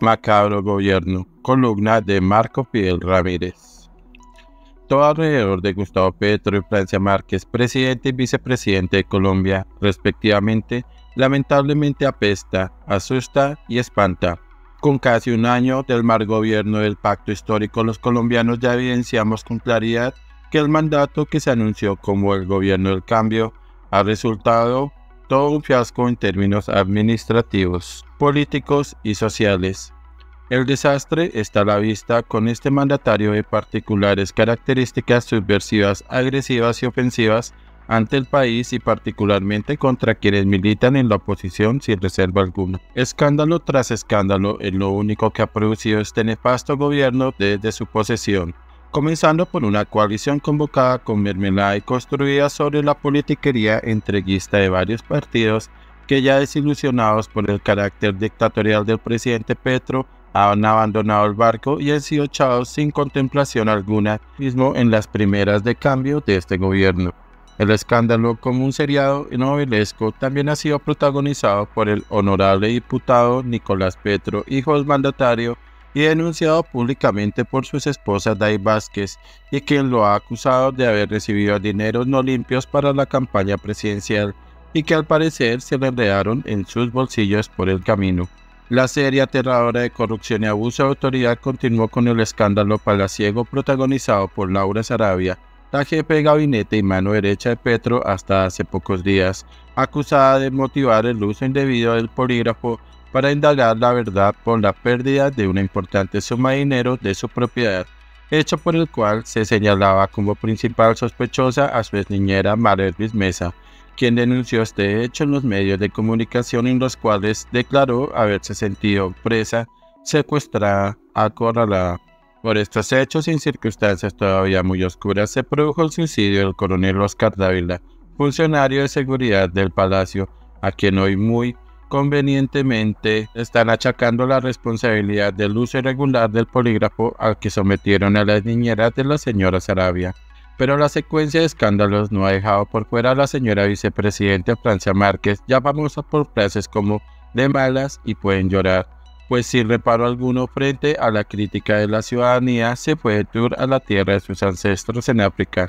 Macabro gobierno. Columna de Marco Fidel Ramírez. Todo alrededor de Gustavo Petro y Francia Márquez, presidente y vicepresidente de Colombia, respectivamente, lamentablemente apesta, asusta y espanta. Con casi un año del mal gobierno del pacto histórico, los colombianos ya evidenciamos con claridad que el mandato que se anunció como el gobierno del cambio ha resultado todo un fiasco en términos administrativos, políticos y sociales. El desastre está a la vista con este mandatario de particulares características subversivas, agresivas y ofensivas ante el país y particularmente contra quienes militan en la oposición sin reserva alguna. Escándalo tras escándalo es lo único que ha producido este nefasto gobierno desde su posesión, comenzando por una coalición convocada con mermelada y construida sobre la politiquería entreguista de varios partidos que, ya desilusionados por el carácter dictatorial del presidente Petro, han abandonado el barco y han sido echados sin contemplación alguna mismo en las primeras de cambio de este gobierno. El escándalo, como un seriado novelesco, también ha sido protagonizado por el honorable diputado Nicolás Petro, hijo del mandatario, y denunciado públicamente por sus esposas Day Vázquez, y quien lo ha acusado de haber recibido dineros no limpios para la campaña presidencial, y que al parecer se le enredaron en sus bolsillos por el camino. La serie aterradora de corrupción y abuso de autoridad continuó con el escándalo palaciego protagonizado por Laura Sarabia, la jefe de gabinete y mano derecha de Petro hasta hace pocos días, acusada de motivar el uso indebido del polígrafo para indagar la verdad por la pérdida de una importante suma de dinero de su propiedad, hecho por el cual se señalaba como principal sospechosa a su exniñera María Luis Mesa, quien denunció este hecho en los medios de comunicación, en los cuales declaró haberse sentido presa, secuestrada, acorralada. Por estos hechos y en circunstancias todavía muy oscuras se produjo el suicidio del coronel Oscar Dávila, funcionario de seguridad del Palacio, a quien hoy muy convenientemente están achacando la responsabilidad del uso irregular del polígrafo al que sometieron a las niñeras de la señora Sarabia. Pero la secuencia de escándalos no ha dejado por fuera a la señora vicepresidenta Francia Márquez, ya famosa por frases como "de malas y pueden llorar", pues sin reparo alguno frente a la crítica de la ciudadanía se fue de tour a la tierra de sus ancestros en África.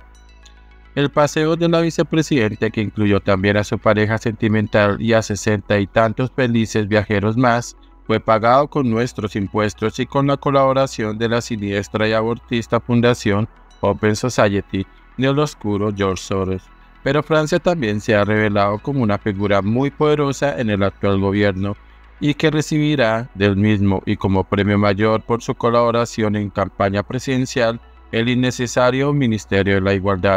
El paseo de la vicepresidenta, que incluyó también a su pareja sentimental y a 60 y tantos felices viajeros más, fue pagado con nuestros impuestos y con la colaboración de la siniestra y abortista fundación Open Society del oscuro George Soros. Pero Francia también se ha revelado como una figura muy poderosa en el actual gobierno y que recibirá del mismo, y como premio mayor por su colaboración en campaña presidencial, el innecesario Ministerio de la Igualdad,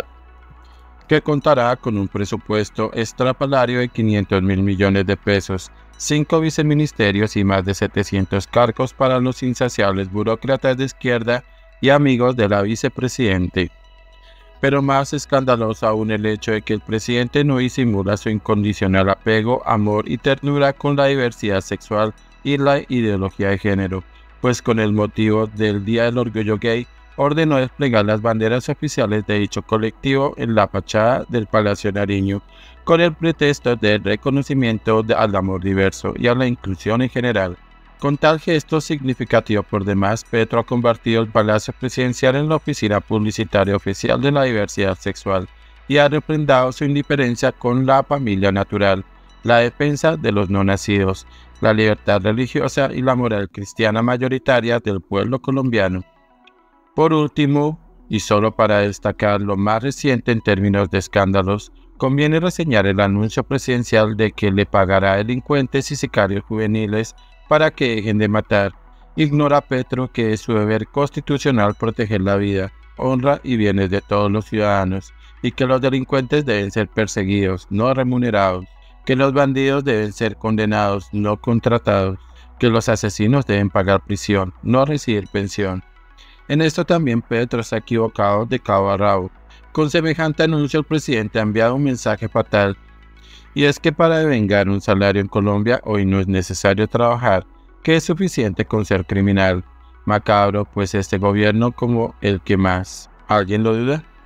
que contará con un presupuesto estrafalario de 500.000 millones de pesos, 5 viceministerios y más de 700 cargos para los insaciables burócratas de izquierda y amigos de la vicepresidente. Pero más escandaloso aún el hecho de que el presidente no disimula su incondicional apego, amor y ternura con la diversidad sexual y la ideología de género, pues con el motivo del Día del Orgullo Gay, ordenó desplegar las banderas oficiales de dicho colectivo en la fachada del Palacio Nariño, con el pretexto del reconocimiento al amor diverso y a la inclusión en general. Con tal gesto significativo por demás, Petro ha convertido el Palacio Presidencial en la oficina publicitaria oficial de la diversidad sexual y ha refrendado su indiferencia con la familia natural, la defensa de los no nacidos, la libertad religiosa y la moral cristiana mayoritaria del pueblo colombiano. Por último, y solo para destacar lo más reciente en términos de escándalos, conviene reseñar el anuncio presidencial de que le pagará a delincuentes y sicarios juveniles para que dejen de matar. Ignora Petro que es su deber constitucional proteger la vida, honra y bienes de todos los ciudadanos, y que los delincuentes deben ser perseguidos, no remunerados, que los bandidos deben ser condenados, no contratados, que los asesinos deben pagar prisión, no recibir pensión. En esto también Petro se ha equivocado de cabo a rabo. Con semejante anuncio el presidente ha enviado un mensaje fatal, y es que para devengar un salario en Colombia hoy no es necesario trabajar, que es suficiente con ser criminal. Macabro, pues este gobierno como el que más. ¿Alguien lo duda?